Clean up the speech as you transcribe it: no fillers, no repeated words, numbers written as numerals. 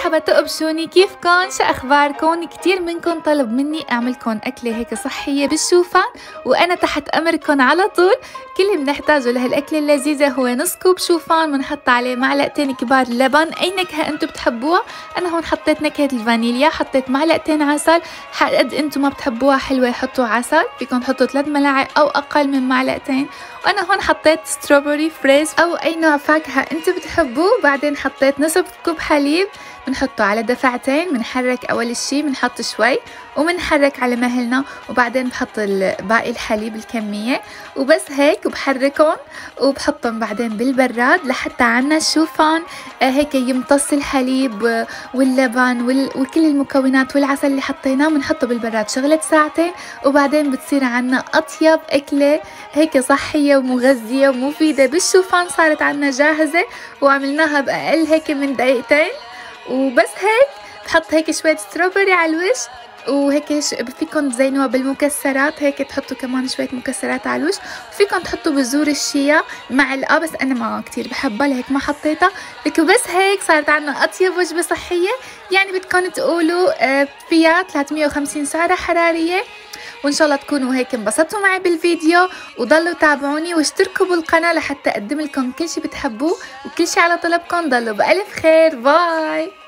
مرحبا تقبشوني، كيفكن؟ شو اخباركن؟ كتير منكن طلب مني اعملكن اكله هيك صحيه بالشوفان، وانا تحت امركن على طول. كل اللي بنحتاجه لهالاكله اللذيذه هو نص كوب شوفان، بنحط عليه معلقتين كبار لبن، اي نكهه انتم بتحبوها. انا هون حطيت نكهه الفانيليا، حطيت معلقتين عسل، قد انتم ما بتحبوها حلوه حطوا عسل، فيكم تحطوا 3 ملاعق او اقل من معلقتين. وانا هون حطيت ستروبري فريش او اي نوع فاكهه انتم بتحبوه. بعدين حطيت نصف كوب حليب، بنحطه على دفعتين، بنحرك اول الشي، بنحط شوي وبنحرك على مهلنا، وبعدين بحط باقي الحليب الكمية وبس هيك، وبحركهم وبحطهم بعدين بالبراد لحتى عنا الشوفان هيك يمتص الحليب واللبن وكل المكونات والعسل اللي حطيناه، بنحطه بالبراد شغلة ساعتين، وبعدين بتصير عنا اطيب اكلة هيك صحية ومغذية ومفيدة بالشوفان. صارت عنا جاهزة وعملناها بأقل هيك من دقيقتين وبس هيك. بحط هيك شوية ستروبري على الوش، وهيك فيكم تزينوها بالمكسرات، هيك تحطوا كمان شوية مكسرات على الوش، وفيكم تحطوا بذور الشيا معلقة، بس انا ما كتير بحبها لهيك ما حطيتها لك. وبس هيك صارت عنا اطيب وجبة صحية، يعني بدكم تقولوا فيها 350 سعرة حرارية. وان شاء الله تكونوا هيك انبسطتوا معي بالفيديو، وضلوا تابعوني واشتركوا بالقناة لحتى اقدم لكم كل شي بتحبوه وكل شي على طلبكم. ضلوا بألف خير، باي.